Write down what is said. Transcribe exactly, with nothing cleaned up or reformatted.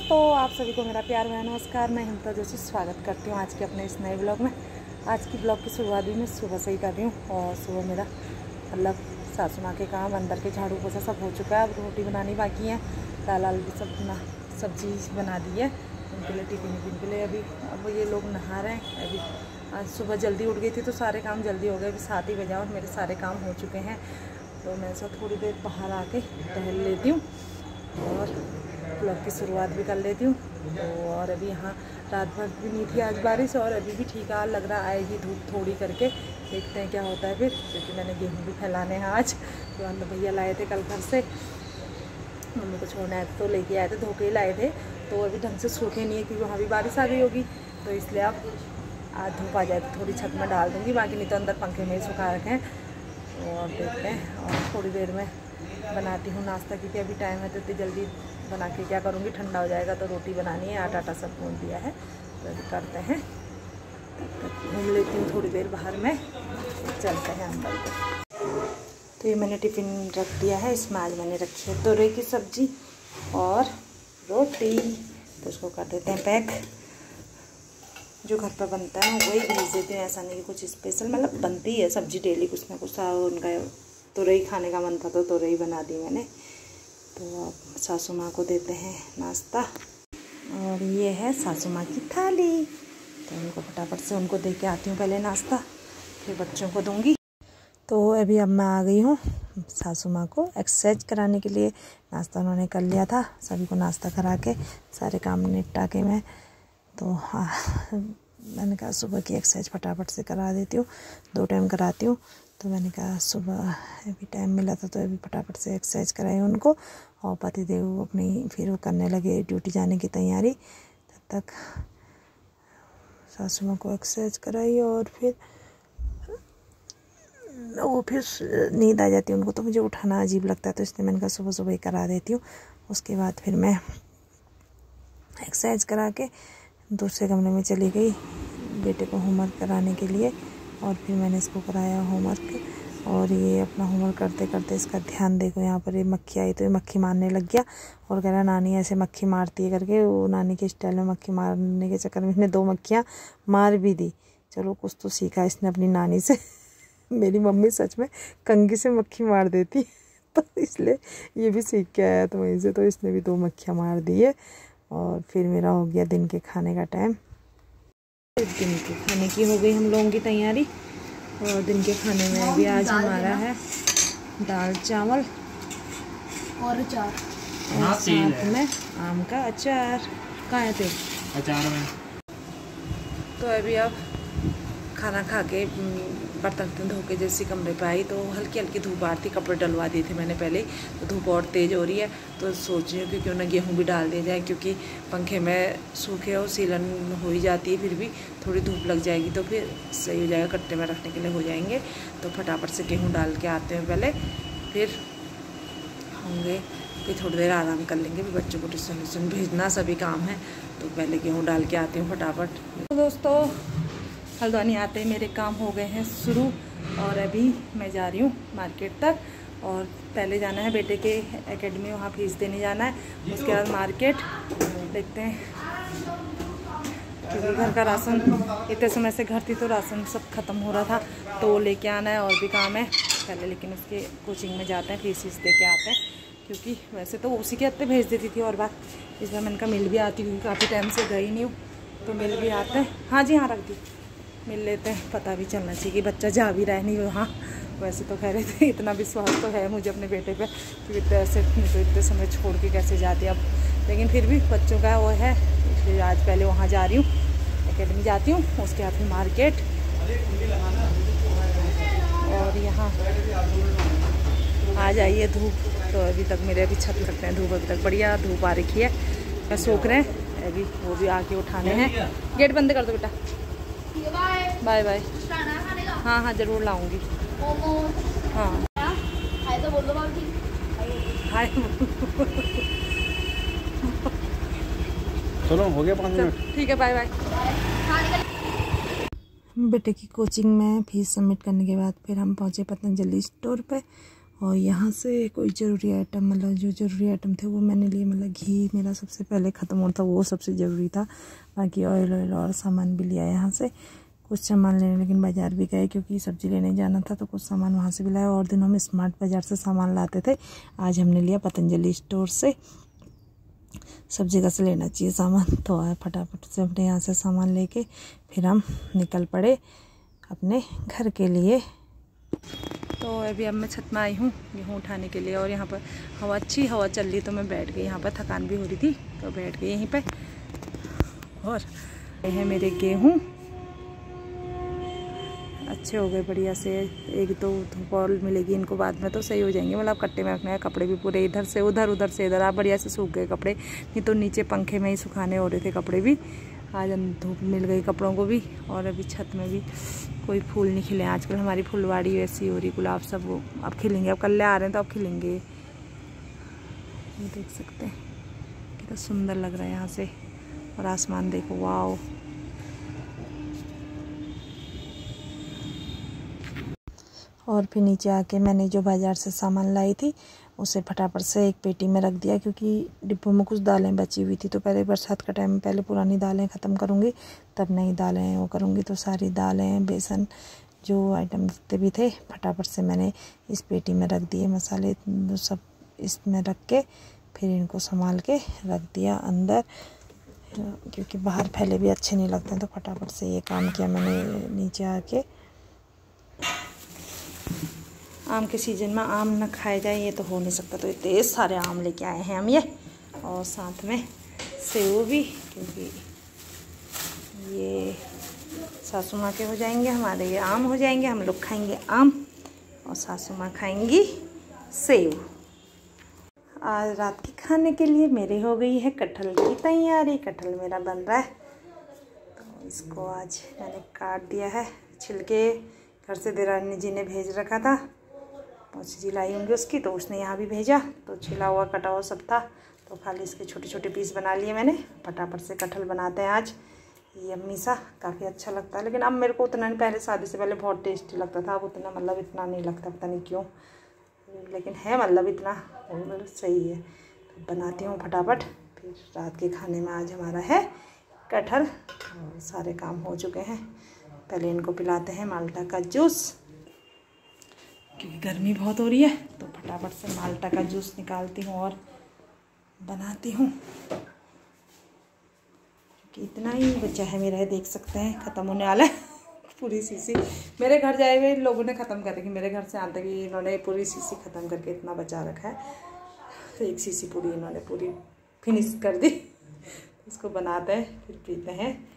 दोस्तों, आप सभी को मेरा प्यार भरा नमस्कार। मैं हिमता जोशी स्वागत करती हूँ आज के अपने इस नए ब्लॉग में। आज की ब्लॉग की शुरुआत भी मैं सुबह से ही कर रही हूँ और सुबह मेरा मतलब सासू माँ के काम, अंदर के झाड़ू पोछा सब हो चुका है। अब रोटी बनानी बाकी है, दाल आल भी सब बना सब्जी बना दी है उनके लिए, टिफिन विफिन के लिए। अभी अब ये लोग नहा रहे हैं। अभी आज सुबह जल्दी उठ गई थी तो सारे काम जल्दी हो गए। अभी सात ही बजा और मेरे सारे काम हो चुके हैं। तो मैं सब थोड़ी देर बाहर आके टहल लेती हूँ और ब्लॉग की शुरुआत भी कर लेती हूँ। तो और अभी यहाँ रात भर भी नहीं थी आज बारिश और अभी भी ठीक है, लग रहा आएगी धूप थोड़ी करके। देखते हैं क्या होता है फिर, क्योंकि मैंने गेहूँ भी फैलाने हैं आज। तो अंदर भैया लाए थे कल घर से, मम्मी को छोड़ने आए थे तो लेके आए थे, धोके ही लाए थे। तो अभी ढंग से सूखे नहीं है क्योंकि वहाँ भी बारिश आ गई होगी। तो इसलिए अब आज धूप आ जाए तो थोड़ी छत में डाल दूँगी, बाकी नहीं तो अंदर पंखे में ही सुखा रखे हैं। तो अब देखते हैं और थोड़ी देर में बनाती हूँ नाश्ता, क्योंकि अभी टाइम है तो इतनी जल्दी बना के क्या करूँगी, ठंडा हो जाएगा। तो रोटी बनानी है, आटा आटा सब भून दिया है। तो अभी करते हैं, तब तक घूम लेती हूँ थोड़ी देर बाहर में, चलते हैं अंदर को। तो ये मैंने टिफ़िन रख दिया है, इसमें आज मैंने रखी है तोरई की सब्ज़ी और रोटी। तो उसको कर देते हैं पैक। जो घर पर बनता है वही भेज देते हैं, ऐसा नहीं कि कुछ स्पेशल, मतलब बनती है सब्ज़ी डेली कुछ ना कुछ। उनका तोरई खाने का मन था तो तोरई बना दी मैंने। तो अब सासू माँ को देते हैं नाश्ता और ये है सासू माँ की थाली। तो उनको फटाफट से उनको दे के आती हूँ पहले नाश्ता, फिर बच्चों को दूँगी। तो अभी अब मैं आ गई हूँ सासू माँ को एक्सरसाइज कराने के लिए। नाश्ता उन्होंने कर लिया था, सभी को नाश्ता करा के सारे काम निपटा के मैं तो हाँ मैंने कहा सुबह की एक्सरसाइज फटाफट से करा देती हूँ, दो टाइम कराती हूँ। तो मैंने कहा सुबह अभी टाइम मिला था तो अभी फटाफट से एक्सरसाइज कराई उनको। और पति देव अपनी फिर वो करने लगे ड्यूटी जाने की तैयारी। तब तक सासू माँ को एक्सरसाइज कराई और फिर वो फिर नींद आ जाती है उनको, तो मुझे उठाना अजीब लगता है। तो इसलिए मैंने कहा सुबह सुबह ही करा देती हूँ। उसके बाद फिर मैं एक्सरसाइज करा के दूसरे कमरे में चली गई बेटे को होमवर्क कराने के लिए। और फिर मैंने इसको कराया होमवर्क। और ये अपना होमवर्क करते करते इसका ध्यान देखो, यहाँ पर ये मक्खी आई तो ये मक्खी मारने लग गया और कह रहा नानी ऐसे मक्खी मारती है करके। वो नानी के स्टाइल में मक्खी मारने के चक्कर में इसने दो मक्खियाँ मार भी दी। चलो कुछ तो सीखा इसने अपनी नानी से। मेरी मम्मी सच में कंघी से मक्खी मार देती तो इसलिए ये भी सीख के आया तो वहीं से। तो इसने भी दो मक्खियाँ मार दी है। और फिर मेरा हो गया दिन के खाने का टाइम। दिन के खाने की हो गई हम लोगों की तैयारी। और दिन के खाने में भी आज हमारा है दाल चावल और अचार और साथ में आम का अचार। कहाँ है तेल अचार में? तो अभी अब खाना खा के बर्तन धो के जैसे कमरे पे आई तो हल्की हल्की धूप आ रही थी। कपड़े डलवा दिए थे मैंने पहले, तो धूप और तेज़ हो रही है। तो सोच रही हूँ कि क्यों ना गेहूँ भी डाल दिया जाए, क्योंकि पंखे में सूखे और सीलन हो ही जाती है, फिर भी थोड़ी धूप लग जाएगी तो फिर सही हो जाएगा, कट्टे में रखने के लिए हो जाएंगे। तो फटाफट से गेहूँ डाल के आते हैं पहले, फिर होंगे फिर थोड़ी देर आराम कर लेंगे। फिर बच्चों को ट्यूशन व्यूशन भेजना सभी काम है। तो पहले गेहूँ डाल के आती हूँ फटाफट। तो दोस्तों हल्द्वानी आते ही मेरे काम हो गए हैं शुरू और अभी मैं जा रही हूँ मार्केट तक। और पहले जाना है बेटे के एकेडमी, वहाँ फीस देने जाना है। उसके बाद मार्केट देखते हैं, क्योंकि घर का राशन इतने समय से घर थी तो राशन सब ख़त्म हो रहा था, तो वो लेके आना है। और भी काम है पहले, लेकिन उसके कोचिंग में जाते हैं, फीस फीस दे के आते हैं। क्योंकि वैसे तो उसी के हत्ते भेज देती थी और बात इस बार मैंने कहा मिल भी आती, क्योंकि काफ़ी टाइम से गई नहीं हूँ तो मिल भी आते हैं। हाँ जी हाँ, रख दी, मिल लेते हैं। पता भी चलना चाहिए कि बच्चा जा भी रहा है नहीं वहाँ। वैसे तो कह रहे थे, इतना विश्वास तो है मुझे अपने बेटे पे कि इतने ऐसे नहीं तो इतने समय छोड़ के कैसे जाती अब, लेकिन फिर भी बच्चों का वो है, इसलिए आज पहले वहाँ जा रही हूँ, एकेडमी जाती हूँ। उसके बाद फिर मार्केट। और यहाँ आ जाइए धूप, तो अभी तक मेरे अभी छत करते हैं, धूप अभी तक बढ़िया धूप आ रखी है। मैं सूख रहे हैं अभी, वो भी आके उठाने हैं। गेट बंद कर दो बेटा, बाय बाय। हाँ हाँ ज़रूर लाऊंगी। हाँ हाय तो बोल दो बाबू, हाय। चलो हो गया पाँच मिनट, ठीक है, बाय बाय। बेटे की कोचिंग में फीस सबमिट करने के बाद फिर हम पहुँचे पतंजलि स्टोर पे और यहाँ से कोई ज़रूरी आइटम, मतलब जो ज़रूरी आइटम थे वो मैंने लिए। मतलब घी मेरा सबसे पहले ख़त्म होता, वो सबसे ज़रूरी था। बाकी ऑयल ऑयल और सामान भी लिया यहाँ से। कुछ सामान लेने लेकिन बाज़ार भी गए क्योंकि सब्ज़ी लेने जाना था, तो कुछ सामान वहाँ से भी लाया। और दिनों में स्मार्ट बाज़ार से सामान लाते थे, आज हमने लिया पतंजलि स्टोर से। सब जगह से लेना चाहिए सामान। तो आए फटाफट से अपने यहाँ से सामान लेके फिर हम निकल पड़े अपने घर के लिए। तो अभी अब मैं छत में आई हूँ गेहूँ उठाने के लिए, और यहाँ पर हवा, अच्छी हवा चल रही, तो मैं बैठ गई यहाँ पर। थकान भी हो रही थी तो बैठ गई यहीं पे। और ये है मेरे गेहूँ, अच्छे हो गए बढ़िया से। एक तो धूप और मिलेगी इनको, बाद में तो सही हो जाएंगे। मतलब कट्टे में रखने हैं। कपड़े भी पूरे इधर से उधर, उधर से इधर, आप बढ़िया से सूख गए कपड़े। नहीं तो नीचे पंखे में ही सुखाने हो रहे थे कपड़े भी। आज हम धूप मिल गई कपड़ों को भी। और अभी छत में भी कोई फूल नहीं खिले आजकल। हमारी फुलवाड़ी वैसी हो रही, गुलाब सब वो अब खिलेंगे। अब कल आ रहे हैं तो अब खिलेंगे। ये देख सकते हैं कितना सुंदर लग रहा है यहाँ से। और आसमान देखो, वाओ। और फिर नीचे आके मैंने जो बाज़ार से सामान लाई थी उसे फटाफट से एक पेटी में रख दिया, क्योंकि डिब्बों में कुछ दालें बची हुई थी। तो पहले बरसात का टाइम में पहले पुरानी दालें ख़त्म करूँगी, तब नई दालें वो करूँगी। तो सारी दालें, बेसन, जो आइटम जितने भी थे फटाफट से मैंने इस पेटी में रख दिए। मसाले सब इसमें रख के फिर इनको संभाल के रख दिया अंदर, क्योंकि बाहर फैले भी अच्छे नहीं लगते हैं। तो फटाफट से ये काम किया मैंने नीचे आके। आम के सीज़न में आम न खाए जाए ये तो हो नहीं सकता। तो इतने सारे आम लेके आए हैं हम ये, और साथ में सेव भी, क्योंकि ये सासू माँ के हो जाएंगे, हमारे ये आम हो जाएंगे। हम लोग खाएंगे आम और सासू माँ खाएंगी सेव। आज रात के खाने के लिए मेरे हो गई है कटहल की तैयारी। कटहल मेरा बन रहा है, तो इसको आज मैंने काट दिया है छिलके। घर से देरानी जी ने भेज रखा था, पहुँची जी लाई होंगी उसकी, तो उसने यहाँ भी भेजा। तो छिला हुआ कटा हुआ सब था, तो खाली इसके छोटे छोटे पीस बना लिए मैंने। फटाफट से कटहल बनाते हैं आज। यम्मी सा, काफ़ी अच्छा लगता है। लेकिन अब मेरे को उतना नहीं, पहले शादी से पहले बहुत टेस्टी लगता था। अब उतना मतलब इतना नहीं लगता, पता नहीं क्यों, लेकिन है मतलब इतना मतलब सही है। तो बनाती हूँ फटाफट। फिर रात के खाने में आज हमारा है कटहल। और सारे काम हो चुके हैं। पहले इनको पिलाते हैं माल्टा का जूस, क्योंकि गर्मी बहुत हो रही है। तो फटाफट से माल्टा का जूस निकालती हूँ और बनाती हूँ, क्योंकि इतना ही बचा है मेरा, देख सकते हैं ख़त्म होने वाला है पूरी शीशी। मेरे घर जाए हुए लोगों ने ख़त्म कर रखी, मेरे घर से आते कि इन्होंने पूरी शीशी ख़त्म करके इतना बचा रखा है। तो एक शीशी पूरी इन्होंने पूरी फिनिश कर दी। इसको बनाते हैं फिर पीते हैं।